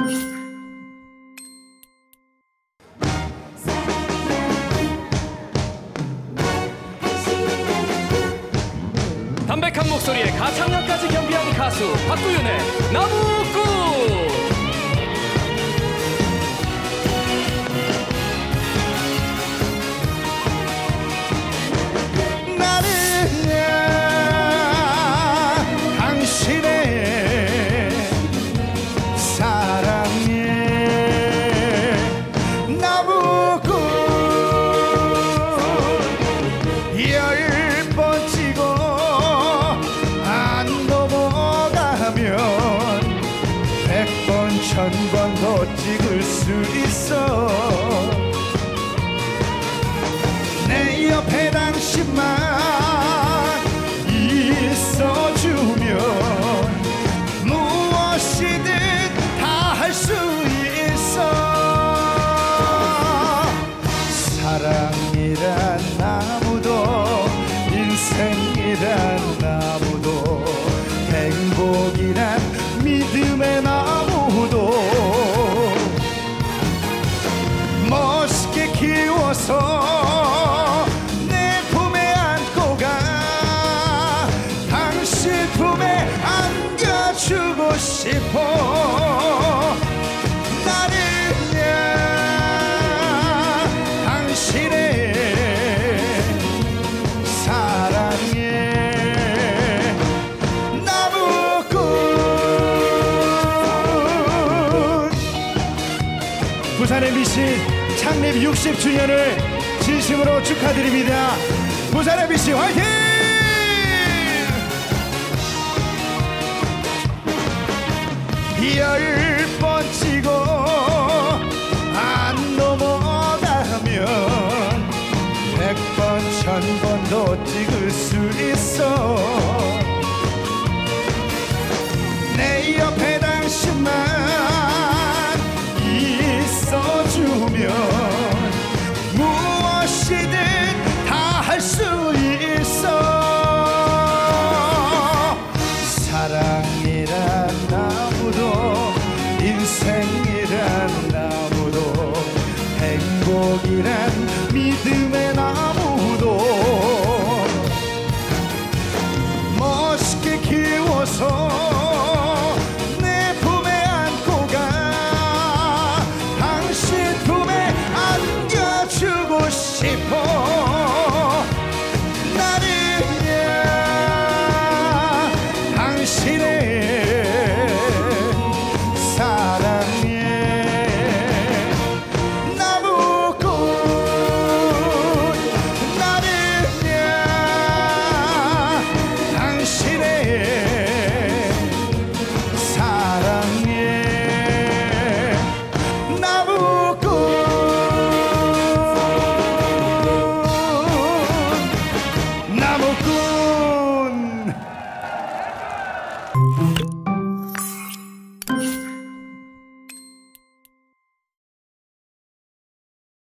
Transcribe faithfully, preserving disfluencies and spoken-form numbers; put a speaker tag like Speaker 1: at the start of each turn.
Speaker 1: 담백한 목소리에 가창력까지 겸비한 가수 박구윤의 나무꾼.
Speaker 2: 천 번 더 찍을 수 있어. 내 옆에 당신만 있어주면 무엇이든 다 할 수 있어. 사랑이란 나무도 인생이란 나무도 행복이란 믿음의 나무도 멋있게 키워서 내 품에 안고 가. 당신 품에 안겨주고 싶어. 나는야 당신의 사랑에 나무꾼. 부산의 미신 창립 육십 주년을 진심으로 축하드립니다. 부산의 미신 화이팅! 열 번 치고 안 넘어가면 백 번, 천 번도 찍을 수 있어. 내 옆에 당신만 있어주면 무엇이든 다 할 수 있어. 사랑이란 나무도 인생이란 나무도 행복이란 믿음의 나무도 멋있게 키워서 내 품에 안고 가. 당신 품에 안겨주고 싶어. 나는야 당신의 사랑에 나무꾼. 나는야 당신의 사랑에 나무꾼. 나무꾼.